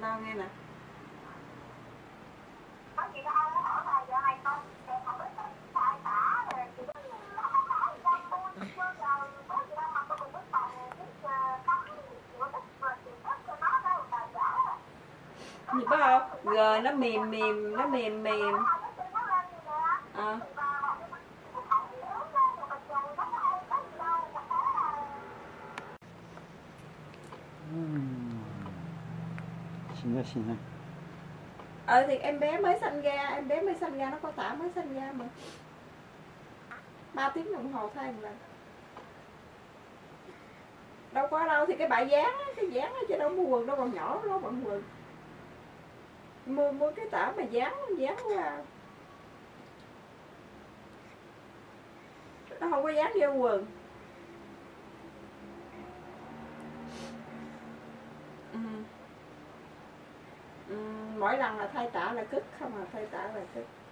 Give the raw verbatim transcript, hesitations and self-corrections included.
tao nghe nè. Gì biết không? Rồi nó mềm mềm, nó mềm mềm. À. Xinh ra xinh ra. Ờ thì em bé mới sinh ra, em bé mới sinh ra nó có tả mới sinh ra mà. ba tiếng đồng hồ thay một lần. Đâu có đâu thì cái bãi dán á, cái dán á chứ đâu mua quần đâu còn nhỏ nó bận quần. Mua mua cái tả mà dán dán qua. Nó không có dán vô quần. Ừ. Ừ, mỗi lần là thay tả là cứt không à, thay tả là cứt.